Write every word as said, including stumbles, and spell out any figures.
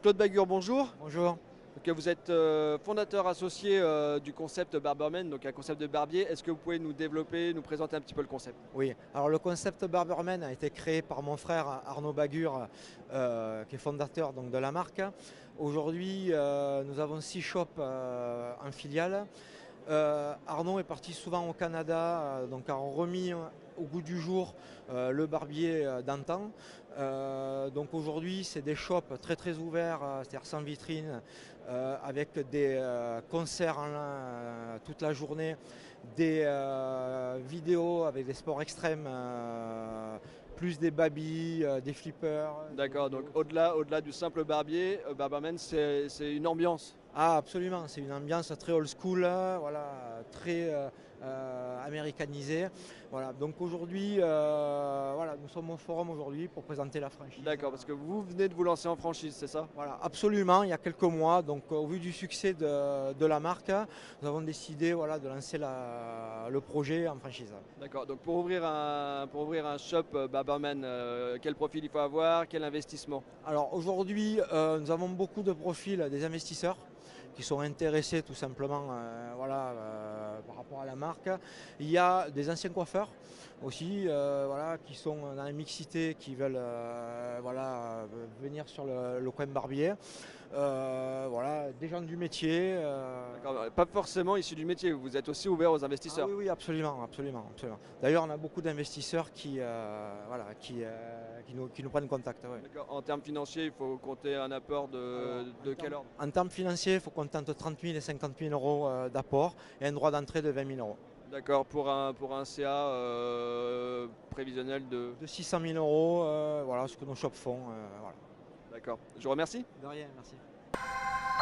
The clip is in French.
Claude Bagur, bonjour. Bonjour. Donc, vous êtes euh, fondateur associé euh, du concept Barberman, donc un concept de barbier. Est-ce que vous pouvez nous développer, nous présenter un petit peu le concept? Oui, alors le concept Barberman a été créé par mon frère Arnaud Bagur, euh, qui est fondateur donc, de la marque. Aujourd'hui, euh, nous avons six shops euh, en filiale. Euh, Arnaud est parti souvent au Canada, euh, donc a remis euh, au goût du jour euh, le barbier euh, d'antan. Euh, donc aujourd'hui, c'est des shops très très ouverts, euh, c'est-à-dire sans vitrine, euh, avec des euh, concerts en, euh, toute la journée, des euh, vidéos avec des sports extrêmes, euh, plus des baby, euh, des flippers. D'accord, donc au-delà au-delà du simple barbier, euh, Barberman, c'est c'est une ambiance. Ah, absolument, c'est une ambiance très old school, euh, voilà, très euh, euh, américanisée. Voilà, donc aujourd'hui, euh, voilà, nous sommes au forum aujourd'hui pour présenter la franchise. D'accord, parce que vous venez de vous lancer en franchise, c'est ça? Voilà, absolument, il y a quelques mois, donc euh, au vu du succès de, de la marque, nous avons décidé voilà, de lancer la- le projet en franchise. D'accord, donc pour ouvrir un, pour ouvrir un shop euh, Barberman, euh, quel profil il faut avoir, quel investissement? Alors aujourd'hui, euh, nous avons beaucoup de profils des investisseurs qui sont intéressés tout simplement euh, voilà, euh, par rapport à la marque. Il y a des anciens coiffeurs aussi euh, voilà, qui sont dans la mixité, qui veulent euh, voilà, euh, venir sur le, le coin barbier. Euh, voilà, des gens du métier. euh, D'accord, pas forcément issu du métier, vous êtes aussi ouvert aux ah investisseurs. oui, oui, absolument, absolument, absolument. D'ailleurs, on a beaucoup d'investisseurs qui, euh, voilà, qui, euh, qui, nous, qui nous prennent contact. Ouais. D'accord, en termes financiers, il faut compter un apport de, Alors, de en quel termes, ordre? en termes financiers, il faut compter entre trente mille et cinquante mille euros euh, d'apport et un droit d'entrée de vingt mille euros. D'accord, pour un, pour un C A euh, prévisionnel de... De six cent mille euros, euh, voilà ce que nos shops font. euh, voilà. D'accord, je vous remercie. De rien, merci.